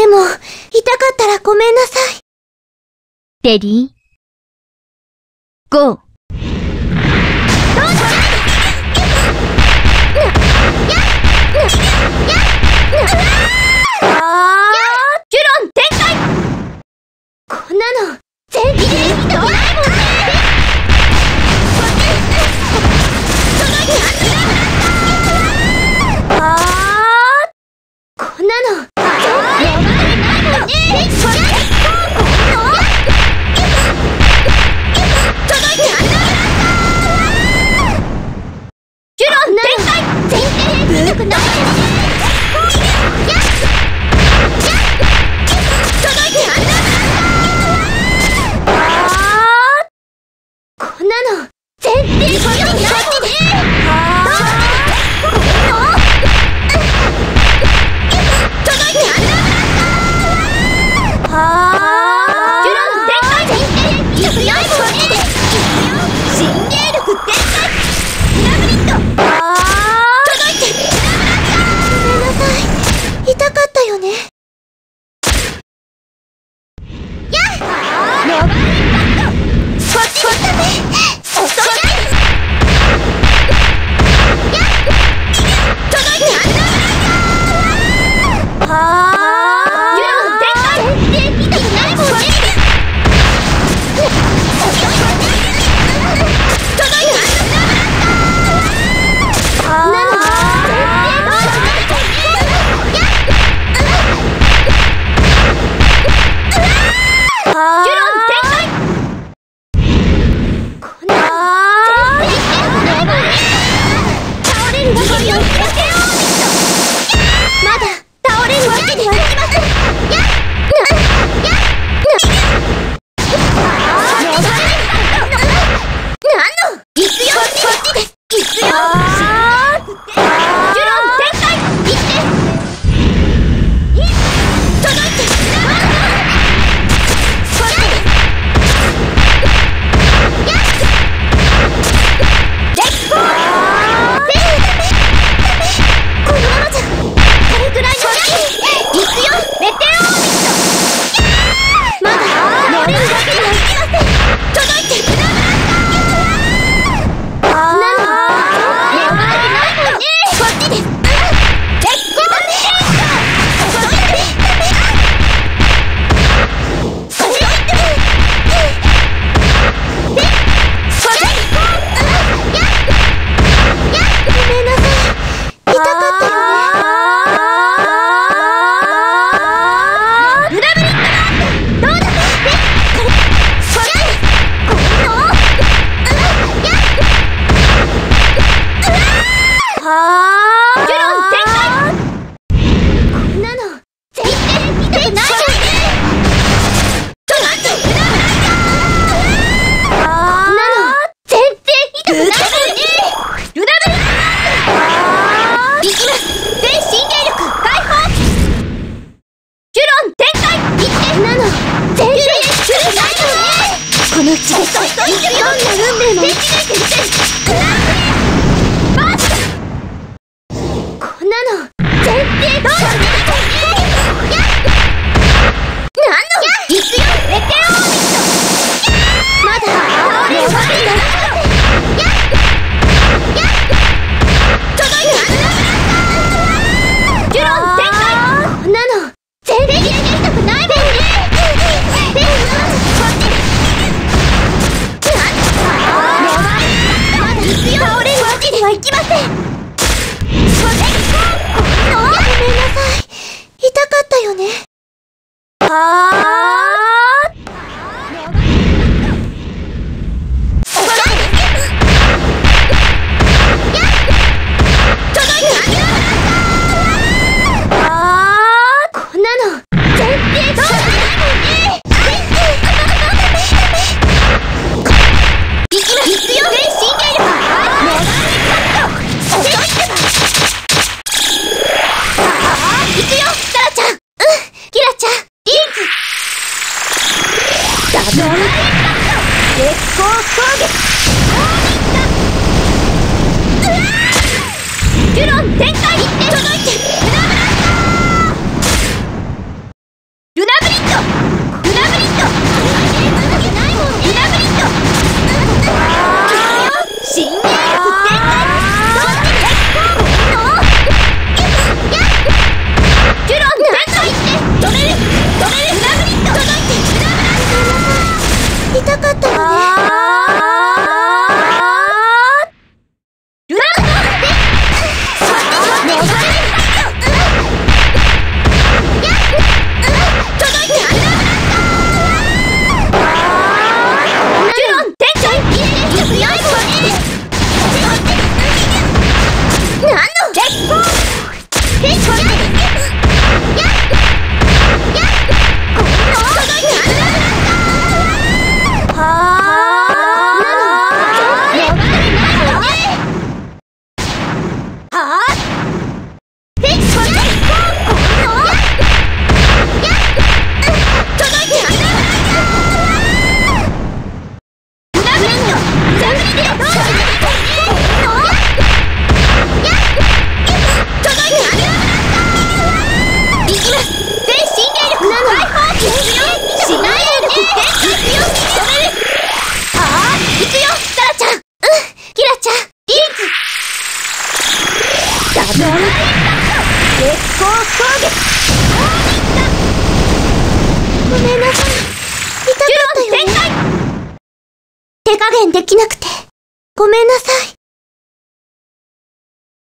も、痛かったらごめんなさい。 レディー、ゴー。 ジュロン展開。こんなの、全然見たくないもんね。こんなの、ジュロン展開。全然見たくない。こんなの、全然見たくない。この口でどんな運命も生き抜いてみせる。こんなの全然どうなんの行くよメテオーミット。まだ倒れるわけだ。届いた。ジュロン展開。こんなの全然やりたくないもんね。倒れるわけではいきません。ごめんなさい。痛かったよね。こんなの全然どうなんないもんね。行くよ全神経力。行くよサラちゃん。キラちゃんリンク。ダブルインパクト月光攻撃。ジュロン展開。届いてミットザグリで届いた。いきます。全神霊力解放。いくよ。神霊力全開。いくよ。止める。ああ、いくよ。サラちゃん。キラちゃん。リーク。ダブルアインパクト。月光攻撃。ごめんなさい。痛かったよね。手加減できなくて。ごめんなさい。